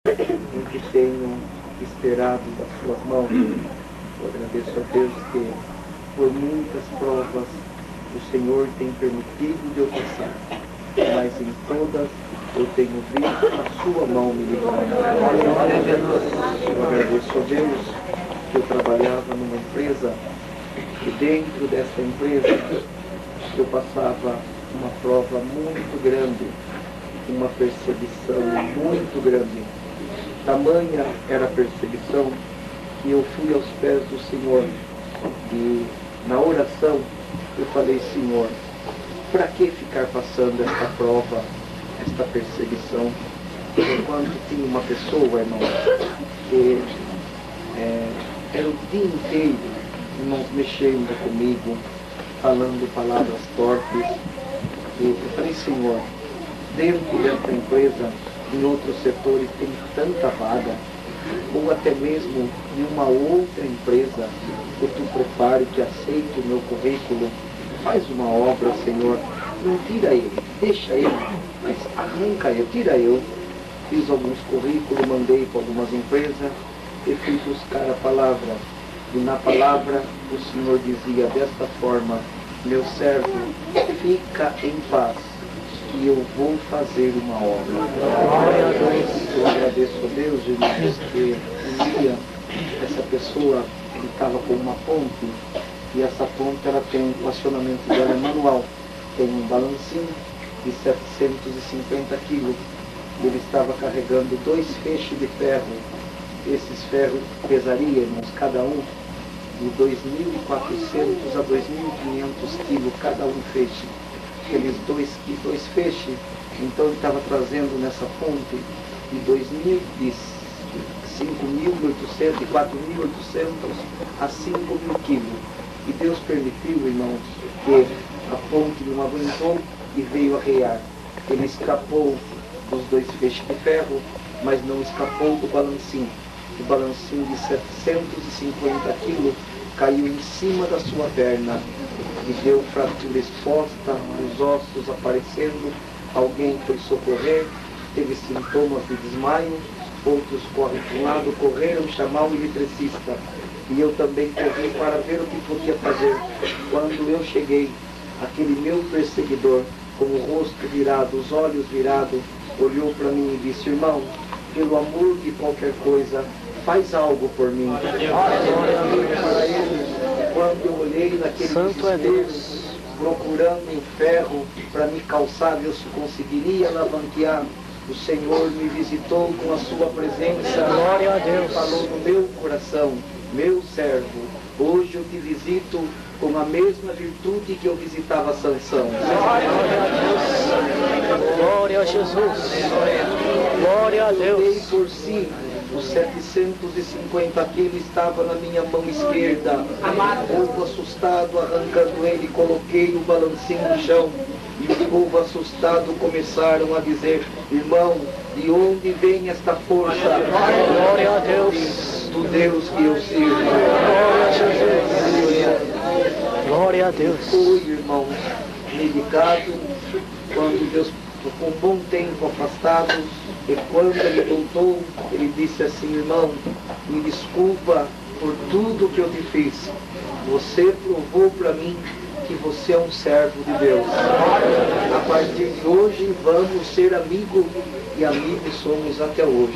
em que tenho esperado das suas mãos. Eu agradeço a Deus que por muitas provas o Senhor tem permitido de eu passar, mas em todas eu tenho visto a sua mão me livrando. Eu agradeço a Deus que eu trabalhava numa empresa e dentro dessa empresa eu passava uma prova muito grande, uma perseguição muito grande. Tamanha era a perseguição que eu fui aos pés do Senhor e na oração eu falei: Senhor, para que ficar passando esta prova, esta perseguição, enquanto tinha uma pessoa, irmão, que era o dia inteiro, irmãos, mexendo comigo, falando palavras torpes. E eu falei: Senhor, dentro desta empresa, em outros setores tem tanta vaga, ou até mesmo em uma outra empresa que tu prepare, que aceite o meu currículo, faz uma obra, Senhor, não tira ele, deixa ele, mas arranca ele, tira eu. Fiz alguns currículos, mandei para algumas empresas e fui buscar a palavra. E na palavra o Senhor dizia desta forma: meu servo, fica em paz, que eu vou fazer uma obra. Eu agradeço a Deus, irmãos, que um dia essa pessoa estava com uma ponte, e essa ponte ela tem um relacionamento dela manual, tem um balancinho de 750 quilos. Ele estava carregando 2 feixes de ferro. Esses ferros pesariam, irmãos, cada um de 2.400 a 2.500 quilos, cada um feixe. Aqueles dois feixes, então ele estava trazendo nessa ponte de 5.800, de 4.800 a 5.000 quilos. E Deus permitiu, irmãos, que a ponte não aguentou e veio arrear. Ele escapou dos 2 feixes de ferro, mas não escapou do balancinho. O balancinho de 750 quilos caiu em cima da sua perna e deu fratura exposta, os ossos aparecendo. Alguém foi socorrer, teve sintomas de desmaio, outros correm para um lado, correram chamar o eletricista. E eu também corri para ver o que podia fazer. Quando eu cheguei, aquele meu perseguidor, com o rosto virado, os olhos virados, olhou para mim e disse: irmão, pelo amor de qualquer coisa, faz algo por mim. Para ele, quando eu olhei naquele desespero, procurando um ferro para me calçar, ver se conseguiria alavanquear, o Senhor me visitou com a sua presença. Glória a Deus. Falou no meu coração: meu servo, hoje eu te visito com a mesma virtude que eu visitava Sansão. Glória a Deus. Glória a Jesus. Glória a Eu dei Deus. por si, os 750 quilos estavam na minha mão esquerda. O povo assustado, arrancando ele, coloquei o balancinho no chão. E o povo assustado começaram a dizer: irmão, de onde vem esta força? Glória a Deus. Do Deus que eu sirvo. Glória a Jesus. Glória a Deus. Fui, irmãos, medicado, quando Deus ficou um bom tempo afastado, e quando ele voltou, ele disse assim: irmão, me desculpa por tudo que eu te fiz. Você provou para mim que você é um servo de Deus. A partir de hoje vamos ser amigos, e amigos somos até hoje.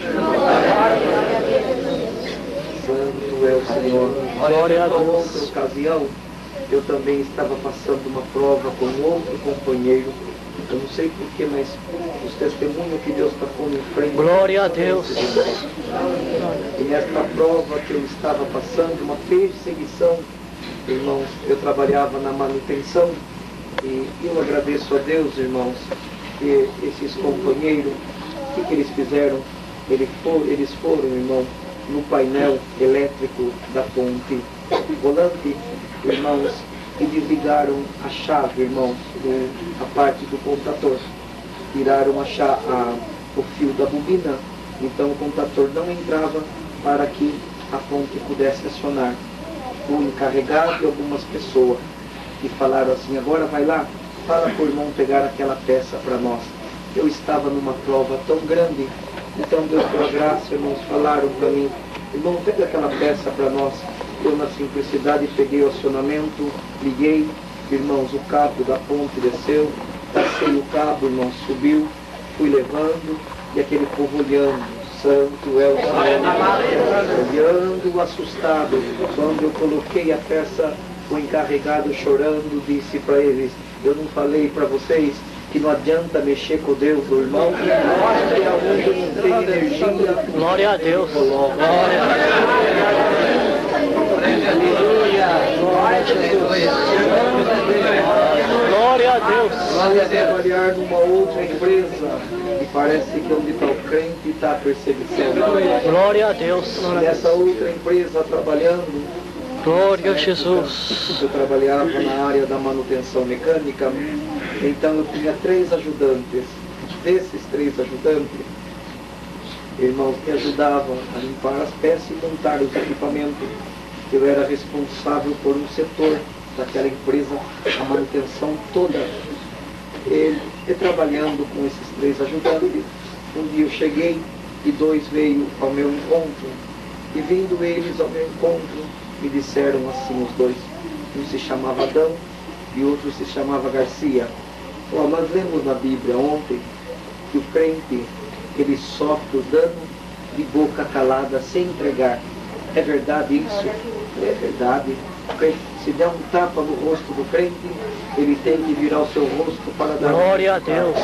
Santo é o Senhor. Glória a Em Deus. outra ocasião, eu também estava passando uma prova com outro companheiro. Eu não sei porquê, mas os testemunhos que Deus está pondo em frente. Glória a Deus. E nesta prova que eu estava passando, uma perseguição, irmãos, eu trabalhava na manutenção, e eu agradeço a Deus, irmãos, que esses companheiros, o que eles fizeram? Eles foram, irmão, no painel elétrico da ponte volante, irmãos, e desligaram a chave, irmãos, a parte do contator. Tiraram o fio da bobina, então o contator não entrava para que a ponte pudesse acionar. O encarregado e algumas pessoas que falaram assim: agora vai lá, fala para o irmão pegar aquela peça para nós. Eu estava numa prova tão grande Então, Deus, pela graça, irmãos, falaram para mim, irmão, pega aquela peça para nós. Eu, na simplicidade, peguei o acionamento, liguei, irmãos, o cabo da ponte desceu, passei o cabo, irmãos, subiu, fui levando, e aquele povo olhando, santo é o Senhor, olhando, assustado. Quando eu coloquei a peça, o encarregado chorando disse para eles, eu não falei para vocês que não adianta mexer com Deus do irmão, mostre aonde não tem energia. Glória a Deus. Glória a Glória a Deus. Vamos trabalhar numa outra empresa e parece que onde está o crente está a perseguição. Glória a Deus. Nessa outra empresa trabalhando, Glória a Jesus. eu trabalhava na área da manutenção mecânica, então eu tinha 3 ajudantes. Desses 3 ajudantes, irmãos, me ajudavam a limpar as peças e montar os equipamentos. Eu era responsável por um setor daquela empresa, a manutenção toda. E trabalhando com esses 3 ajudantes, um dia eu cheguei e 2 veio ao meu encontro. E vindo eles ao meu encontro, me disseram assim os 2. Um se chamava Adão e o outro se chamava Garcia. Nós lemos na Bíblia ontem que o crente, ele sofre o dano de boca calada sem entregar. É verdade isso? É verdade. Se der um tapa no rosto do crente, ele tem que virar o seu rosto para dar... Glória a Deus.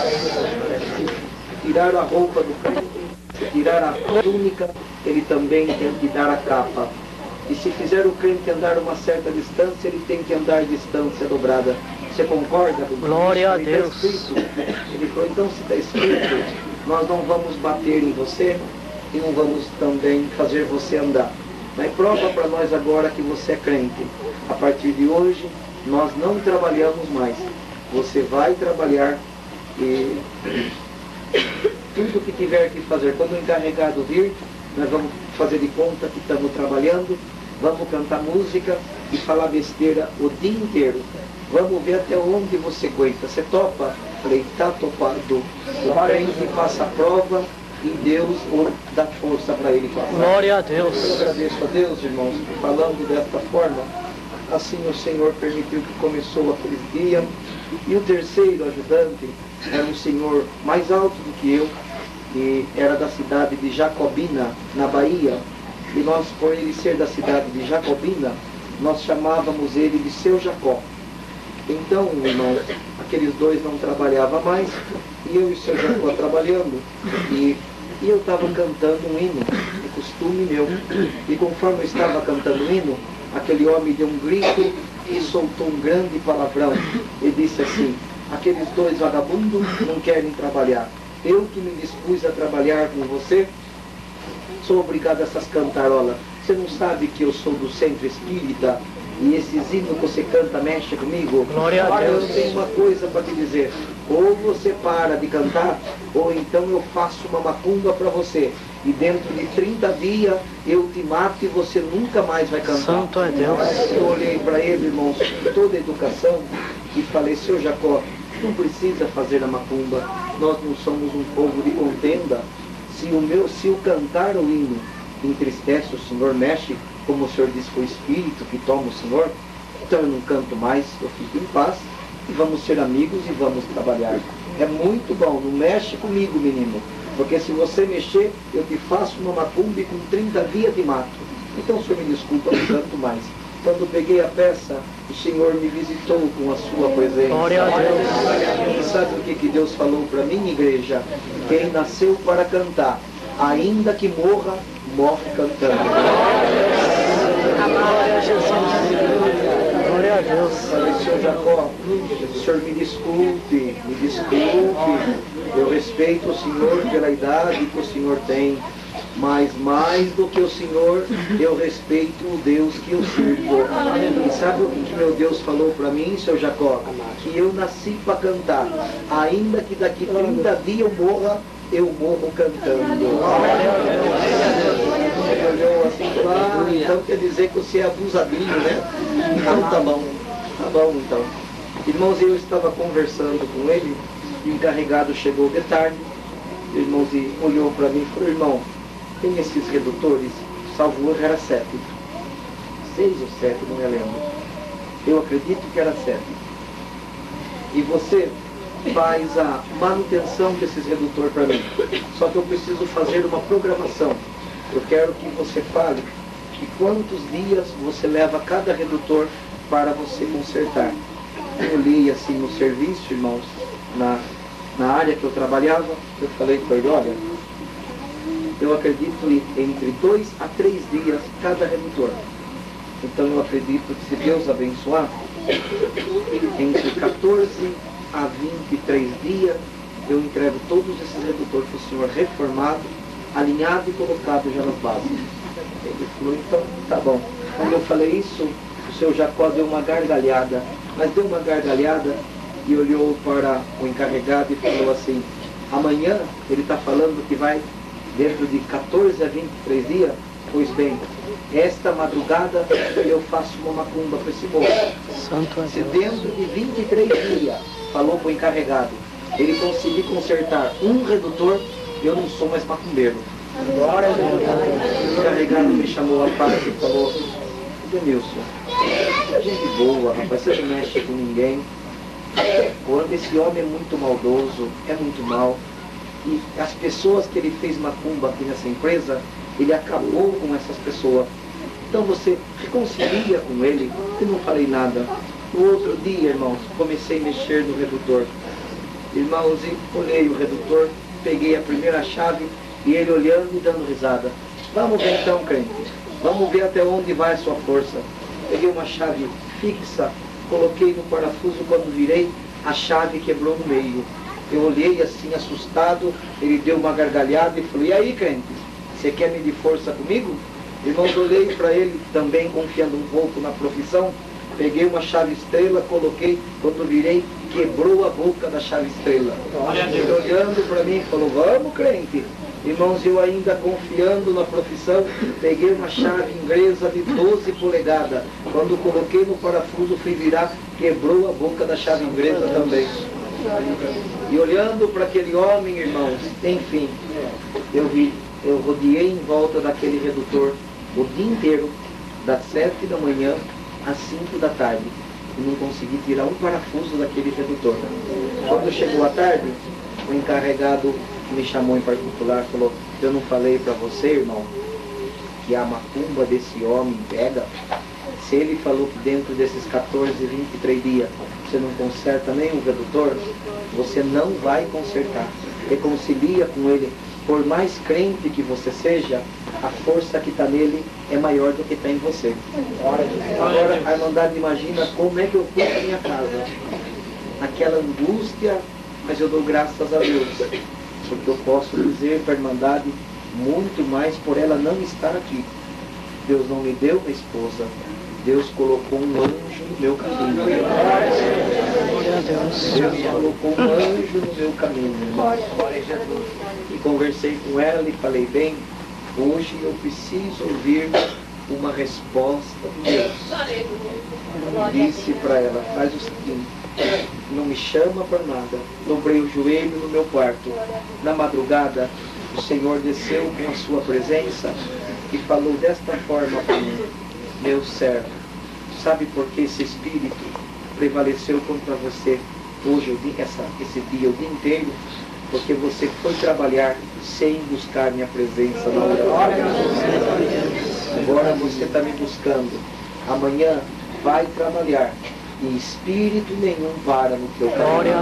Tirar a roupa do crente, tirar a túnica, ele também tem que dar a capa. E se fizer o crente andar uma certa distância, ele tem que andar distância dobrada. Você concorda? Glória a Deus. Ele falou, então se está escrito, nós não vamos bater em você e não vamos também fazer você andar. Mas prova para nós agora que você é crente. A partir de hoje, nós não trabalhamos mais. Você vai trabalhar e tudo que tiver que fazer. Quando o encarregado vir, nós vamos fazer de conta que estamos trabalhando, vamos cantar música e falar besteira o dia inteiro. Vamos ver até onde você aguenta. Você topa? Falei, está topado. O crente passa a prova e Deus dá força para ele passar. Glória a Deus. Eu agradeço a Deus, irmãos, falando desta forma. Assim o Senhor permitiu que começou aquele dia. E o terceiro ajudante era um senhor mais alto do que eu, e era da cidade de Jacobina, na Bahia. E nós, por ele ser da cidade de Jacobina, nós chamávamos ele de Seu Jacó. Então, irmãos, aqueles 2 não trabalhavam mais, e eu e o Seu Jacó trabalhando. E eu estava cantando um hino, de costume meu. E conforme eu estava cantando o hino, aquele homem deu um grito e soltou um grande palavrão. E disse assim, aqueles 2 vagabundos não querem trabalhar. Eu que me dispus a trabalhar com você, sou obrigado a essas cantarolas. Você não sabe que eu sou do centro espírita e esses hinos que você canta mexe comigo? Glória a Olha, Deus. eu tenho uma coisa para te dizer. Ou você para de cantar, ou então eu faço uma macumba para você. E dentro de 30 dias eu te mato e você nunca mais vai cantar. Santo é Deus. Eu olhei para ele, irmãos, com toda a educação, e falei, Seu Jacó, não precisa fazer a macumba. Nós não somos um povo de contenda. Se o cantar o hino entristece o Senhor, mexe, como o Senhor diz, com o Espírito que toma o Senhor, então eu não canto mais, eu fico em paz, e vamos ser amigos e vamos trabalhar. É muito bom, não mexe comigo, menino, porque se você mexer, eu te faço uma macumba e com 30 dias te mato. Então o Senhor me desculpa, não canto mais. Quando eu peguei a peça, o Senhor me visitou com a sua presença. Glória a Deus. E sabe o que Deus falou para mim, igreja? Quem nasceu para cantar, ainda que morra, morre cantando. Glória a Jesus. Glória a Deus. Falei, Seu Jacó, o Senhor me desculpe. Eu respeito o Senhor pela idade que o Senhor tem. Mas mais do que o Senhor, eu respeito o Deus que eu sirvo. E sabe o que meu Deus falou para mim, Seu Jacó? Que eu nasci para cantar. Ainda que daqui 30 dias eu morro cantando. Ele olhou assim, claro, então quer dizer que você é abusadinho, né? Então tá bom então. Irmãos, eu estava conversando com ele, e o encarregado chegou de tarde, irmãos, e olhou para mim e falou: irmão, tem esses redutores, salvo erro era 7. 6 ou 7, não me lembro. Eu acredito que era 7. E você faz a manutenção desses redutores para mim. Só que eu preciso fazer uma programação. Eu quero que você fale que quantos dias você leva cada redutor para você consertar. Eu olhei assim no serviço, irmãos, na área que eu trabalhava, eu falei para ele: olha, eu acredito entre 2 a 3 dias cada redutor. Então eu acredito que, se Deus abençoar, entre 14 a 23 dias eu entrego todos esses redutores para o senhor reformado, alinhado e colocado já nas bases. Ele falou: então tá bom. Quando eu falei isso, o seu Jacó deu uma gargalhada, mas deu uma gargalhada e olhou para o encarregado e falou assim: amanhã ele está falando que vai dentro de 14 a 23 dias. Pois bem, esta madrugada eu faço uma macumba para esse moço. Se dentro de 23 dias, falou para o encarregado, ele conseguir consertar um redutor, eu não sou mais macumbeiro. O encarregado me chamou à parte e falou: Denilson, gente boa, rapaz, você não mexe com ninguém. Quando esse homem é muito maldoso, é muito mal. E as pessoas que ele fez macumba aqui nessa empresa, ele acabou com essas pessoas. Então você reconcilia com ele. Eu não falei nada. No outro dia, irmãos, comecei a mexer no redutor. Irmãos, e olhei o redutor, peguei a primeira chave e ele olhando e dando risada. Vamos ver então, crente. Vamos ver até onde vai a sua força. Peguei uma chave fixa, coloquei no parafuso, quando virei, a chave quebrou no meio. Eu olhei assim, assustado, ele deu uma gargalhada e falou: e aí, crente, você quer medir força comigo? Irmãos, olhei para ele também, confiando um pouco na profissão, peguei uma chave estrela, coloquei, quando virei, quebrou a boca da chave estrela. Ele olhando para mim, falou: vamos, crente. Irmãos, eu ainda confiando na profissão, peguei uma chave inglesa de 12 polegadas. Quando coloquei no parafuso, fui virar, quebrou a boca da chave inglesa também. E olhando para aquele homem, irmãos, enfim, eu rodeei em volta daquele redutor o dia inteiro, das 7 da manhã às 5 da tarde. E não consegui tirar um parafuso daquele redutor. Quando chegou a tarde, o encarregado me chamou em particular e falou: eu não falei para você, irmão, que a macumba desse homem pega? Se ele falou que dentro desses 14, 23 dias você não conserta nem um redutor, você não vai consertar. Reconcilia com ele. Por mais crente que você seja, a força que está nele é maior do que está em você. Agora, a Irmandade imagina como é que eu fui para minha casa. Aquela angústia, mas eu dou graças a Deus. Porque eu posso dizer para a Irmandade muito mais por ela não estar aqui. Deus não me deu uma esposa. Deus colocou um anjo no meu caminho. Deus colocou um anjo no meu caminho. E conversei com ela e falei: bem, hoje eu preciso ouvir uma resposta de Deus. Disse para ela: faz o seguinte, não me chama para nada. Dobrei o joelho no meu quarto. Na madrugada, o Senhor desceu com a sua presença e falou desta forma para mim: meu servo, sabe por que esse espírito prevaleceu contra você hoje, esse dia, o dia inteiro? Porque você foi trabalhar sem buscar minha presença na oração. Agora você está me buscando. Amanhã vai trabalhar e espírito nenhum para no teu caminho.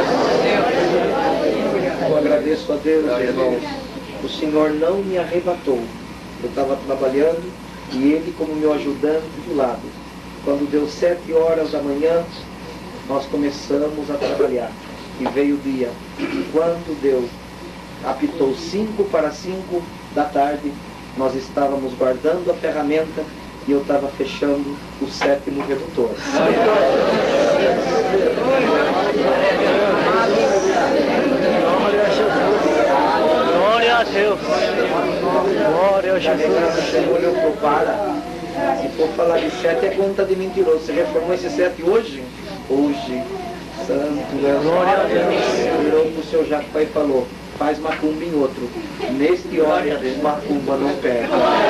Eu agradeço a Deus, irmãos. O Senhor não me arrebatou. Eu estava trabalhando e Ele como meu ajudante do lado. Quando deu 7 horas da manhã, nós começamos a trabalhar. E veio o dia. Quando deu, apitou 5 para 5 da tarde, nós estávamos guardando a ferramenta e eu estava fechando o 7º redutor. Glória a Deus. Glória a Jesus. O Senhor olhou para. Se for falar de 7 é conta de mentiroso. Você reformou esse 7 hoje? Hoje. Santo é o Glória a Deus. Virou para o seu Jacó e falou: faz macumba em outro. Neste hora, macumba não perde.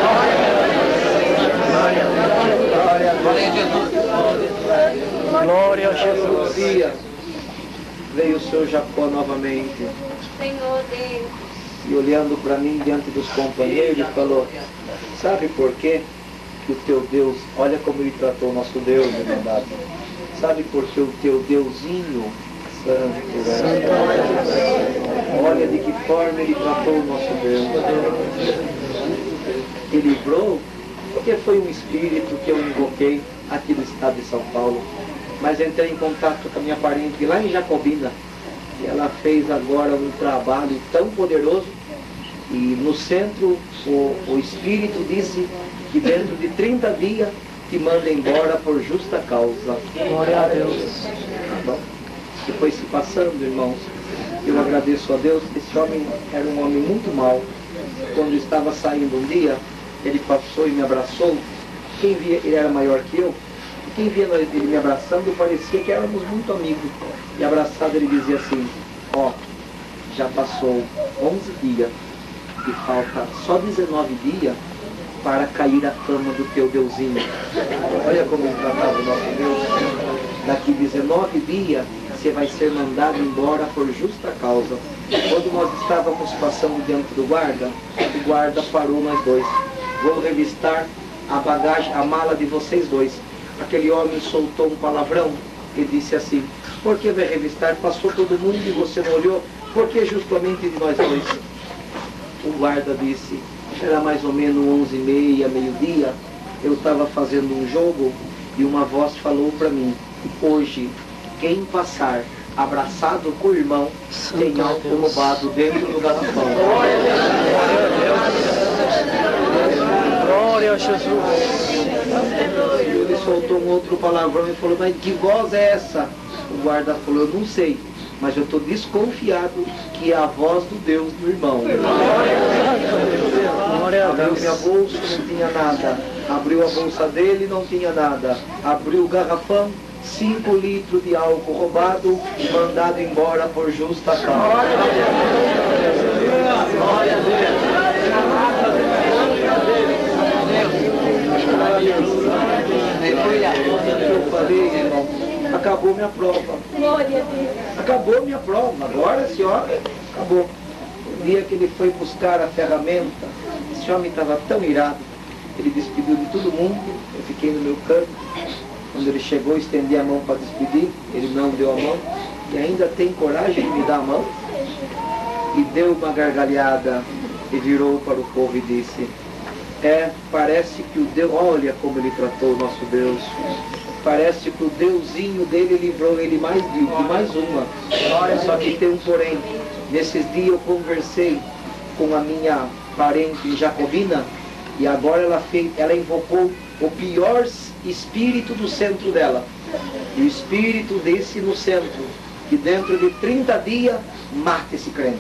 Glória a Jesus. Dia veio o seu Jacó novamente. Senhor Deus. E olhando para mim diante dos companheiros, ele falou: sabe por quê que o teu Deus, olha como ele tratou o nosso Deus, meu mandado. Sabe por que o teu Deusinho santo, olha de que forma ele tratou o nosso Deus. Ele livrou, porque foi um espírito que eu invoquei aqui no estado de São Paulo. Mas entrei em contato com a minha parente lá em Jacobina. E ela fez agora um trabalho tão poderoso. E no centro, o Espírito disse que dentro de 30 dias te manda embora por justa causa. Glória a Deus. Tá bom? E foi se passando, irmãos. Eu agradeço a Deus. Esse homem era um homem muito mau. Quando estava saindo um dia, ele passou e me abraçou. Quem via, ele era maior que eu. Quem via ele me abraçando, parecia que éramos muito amigos. E abraçado ele dizia assim: ó, já passou 11 dias e falta só 19 dias para cair a fama do teu Deusinho. Olha como ele tratava o nosso Deus. Daqui 19 dias você vai ser mandado embora por justa causa. Quando nós estávamos passando diante do guarda, o guarda parou nós dois. Vou revistar a bagagem, a mala de vocês dois. Aquele homem soltou um palavrão e disse assim: por que vai revistar? Passou todo mundo e você não olhou? Por que justamente de nós dois? O guarda disse: era mais ou menos 11h30, meio-dia. Eu estava fazendo um jogo e uma voz falou para mim: hoje, quem passar abraçado com o irmão tem algo roubado dentro do garrafão. Glória a Jesus. Ele soltou um outro palavrão e falou: mas que voz é essa? O guarda falou: eu não sei, mas eu estou desconfiado que é a voz do Deus do irmão. Abriu minha bolsa, não tinha nada. Abriu a bolsa dele, não tinha nada. Abriu o garrafão, 5 litros de álcool roubado, mandado embora por justa causa. Eu falei, irmão, acabou minha prova. Acabou minha prova. Agora, senhora, acabou. O dia que ele foi buscar a ferramenta, esse homem estava tão irado. Ele despediu de todo mundo. Eu fiquei no meu canto. Quando ele chegou, estendi a mão para despedir. Ele não deu a mão. E ainda tem coragem de me dar a mão. E deu uma gargalhada e virou para o povo e disse: parece que o Deus, olha como ele tratou o nosso Deus. Parece que o Deusinho dele livrou ele mais de mais uma. Só que tem um porém. Nesses dias eu conversei com a minha parente em Jacobina e agora ela invocou o pior espírito do centro dela. E o espírito desse no centro, que dentro de 30 dias mata esse crente.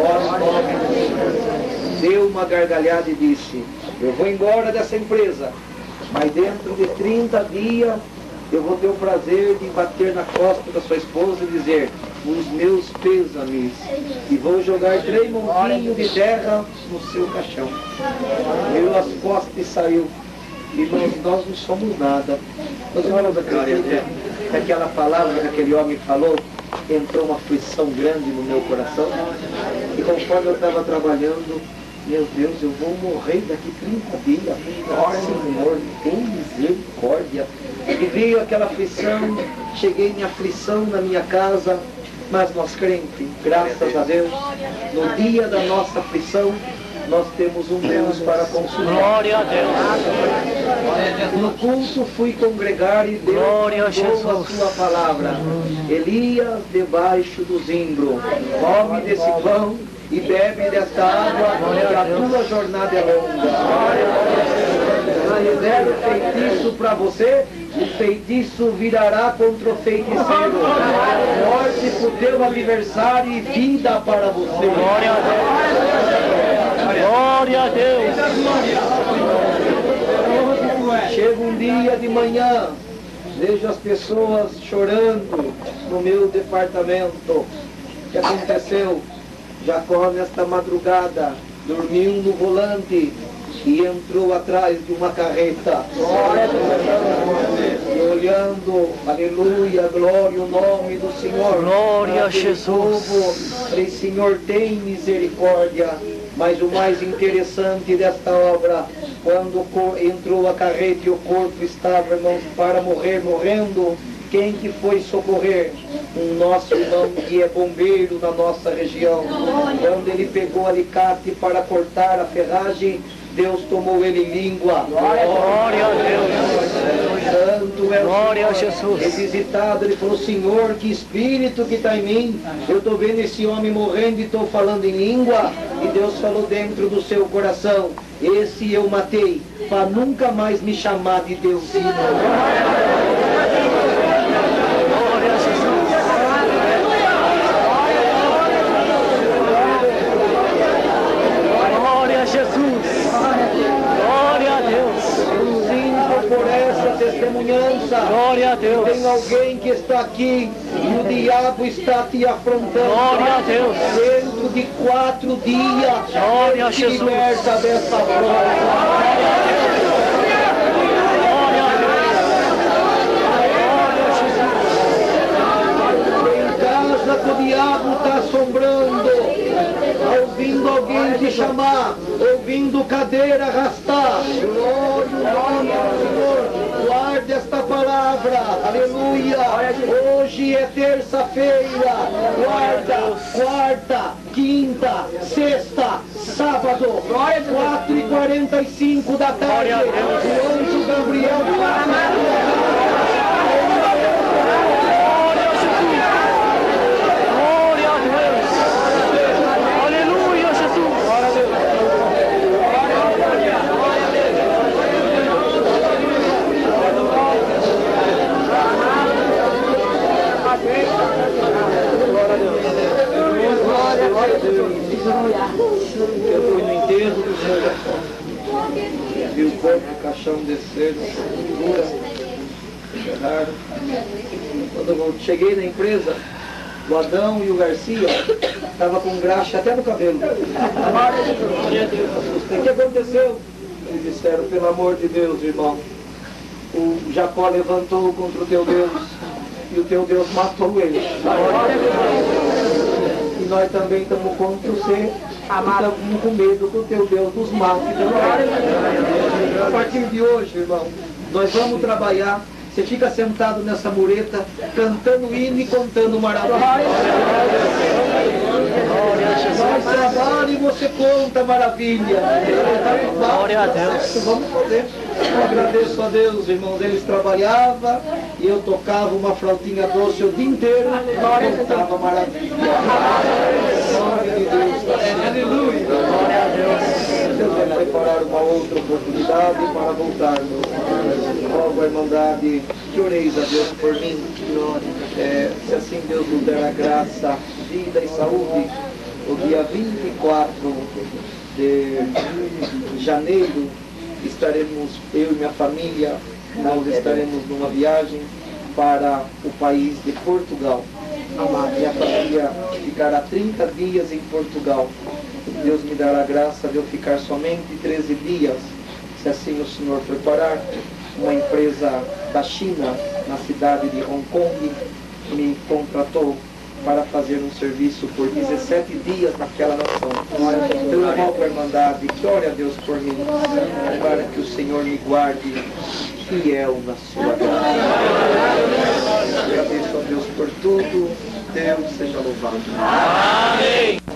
Deu uma gargalhada e disse: eu vou embora dessa empresa, mas dentro de 30 dias eu vou ter o prazer de bater na costa da sua esposa e dizer: os meus pêsames, e vou jogar 3 montinhos de terra no seu caixão. Virou as costas e saiu. Irmãos, nós não somos nada. Nós vamos acreditar que aquela palavra que aquele homem falou entrou uma aflição grande no meu coração. E conforme eu estava trabalhando, meu Deus, eu vou morrer daqui 30 dias. Senhor, tem misericórdia. E veio aquela aflição, cheguei em aflição na minha casa, mas nós crentes, graças a Deus, no dia da nossa aflição, nós temos um Deus para consultar. Glória a Deus. No culto fui congregar e Deus mandou a sua palavra. Elias debaixo do zimbro, come desse pão e bebe desta água, que a tua jornada é longa. Se der o feitiço para você, o feitiço virará contra o feiticeiro. Morte para o teu adversário e vida para você. Glória a Deus. Glória a Deus. Chega um dia de manhã, vejo as pessoas chorando no meu departamento. O que aconteceu? Jacó, nesta madrugada, dormiu no volante e entrou atrás de uma carreta. E olhando, aleluia, glória o nome do Senhor. Glória a Jesus. Falei, Senhor, tem misericórdia. Mas o mais interessante desta obra, quando entrou a carreta e o corpo estava, irmãos, para morrer, morrendo, quem que foi socorrer? Um nosso irmão que é bombeiro na nossa região. Quando ele pegou o alicate para cortar a ferragem, Deus tomou ele em língua. Glória a Deus. Santo é o Glória a Senhor. Jesus. Revisitado, ele falou, Senhor, que espírito que está em mim. Eu estou vendo esse homem morrendo e estou falando em língua. E Deus falou dentro do seu coração, esse eu matei, para nunca mais me chamar de Deusinho. Glória a Jesus. Glória a Deus. Sinto por essa testemunhança. Glória a Deus. Tem alguém que está aqui e o diabo está te afrontando. Glória a Deus. Dentro de 4 dias, Glória a Ele te Jesus. liberta dessa afronta. O diabo está assombrando, ouvindo alguém te chamar, ouvindo cadeira arrastar. Glória ao nome do Senhor. Guarde esta palavra, aleluia. Hoje é terça-feira, guarda, quarta, quinta, sexta, sábado, 4h45 da tarde. O anjo Gabriel eu fui no enterro do Senhor Jacó. Vi o corpo do caixão descer, sepultura, enterraram. Quando eu cheguei na empresa, o Adão e o Garcia estavam com graxa até no cabelo. O que aconteceu? Eles disseram, pelo amor de Deus, irmão, o Jacó levantou contra o teu Deus e o teu Deus matou ele. E nós também estamos contra você, estamos com medo que o teu Deus nos mate. A partir de hoje, irmão, nós vamos trabalhar. Você fica sentado nessa mureta, cantando hino e contando maravilha. Nós trabalhamos e você conta maravilha. Glória a Deus. Vamos fazer. Eu agradeço a Deus, irmãos. Eles trabalhavam e eu tocava uma flautinha doce o dia inteiro e contava maravilha. Glória de Deus. Aleluia. Glória a Deus. Deus vai preparar uma outra oportunidade para voltarmos. Rogo a Irmandade que oreis a Deus por mim. Se assim Deus nos der a graça, vida e saúde, o dia 24 de janeiro estaremos, eu e minha família, nós estaremos numa viagem para o país de Portugal. Minha família ficará 30 dias em Portugal. Deus me dará a graça de eu ficar somente 13 dias, se assim o Senhor preparar. Uma empresa da China, na cidade de Hong Kong, me contratou para fazer um serviço por 17 dias naquela nação. Então eu rogo a Irmandade que ore a Deus por mim, para que o Senhor me guarde fiel na sua graça. Agradeço a Deus por tudo. Deus seja louvado. Amém.